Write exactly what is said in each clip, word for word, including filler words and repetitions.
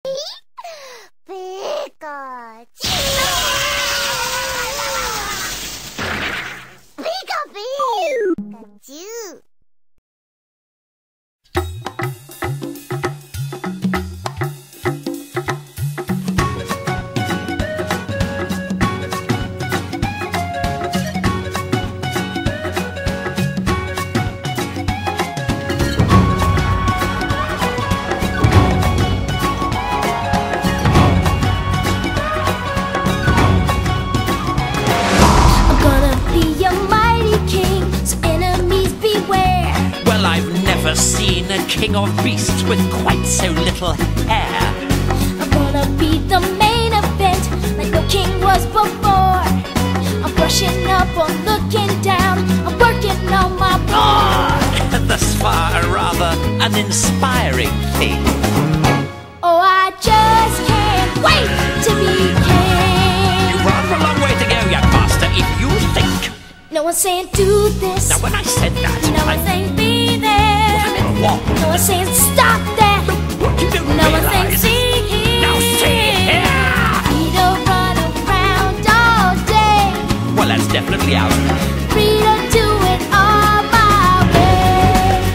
Seen a king of beasts with quite so little hair. I'm gonna be the main event like no king was before. I'm brushing up on looking down, I'm working on my Ah, thus far a rather uninspiring thing. Oh, I just can't wait to be king. You've rather a long way to go, young master, if you think. No one's saying do this. Now when I said that, no I... one's saying be there. What? No one's saying stop that. What you don't No one's realize. saying see here. Now see here. Free to run around all day. Well, that's definitely out. Free to do it all my way.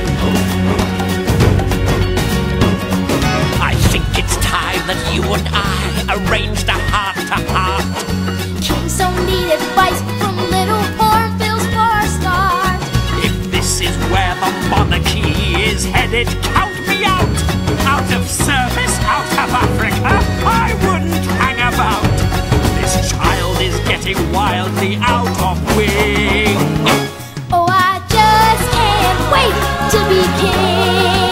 I think it's time that you and I arranged a heart-to-heart. Kings don't need advice from little hornbills for a start. If this is where the monarchy is headed, count me out! Out of service, out of Africa, I wouldn't hang about. This child is getting wildly out of wing. Oh, I just can't wait to be king.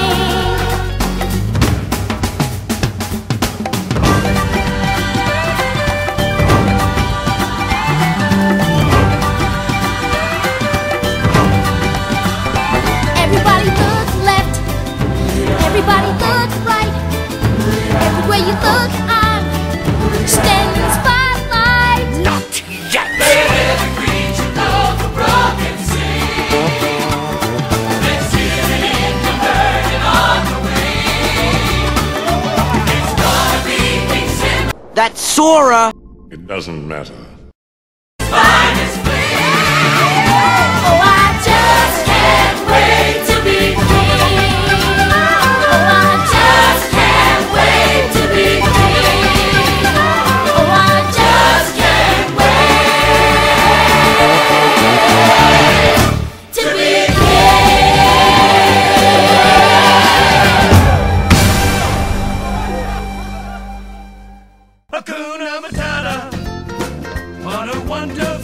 Everybody look left, everybody look right. Everywhere you look, I'm standing in the spotlight. Not yet! Every creature of the broken sea, let's hear the engine burning on the wing. It's gonna be King Simba. That's Sora! It doesn't matter. Finest flame. Oh, I just can't wait to be king. Oh, I just can't wait to be king. Oh, I just can't wait to be Hakuna Matata, what a wonder.